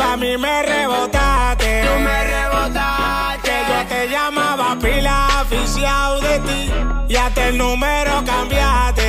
a mí me rebotaste. Tú me rebotaste. Que yo te llamaba pila, aficiado de ti. Y hasta el número cambiaste.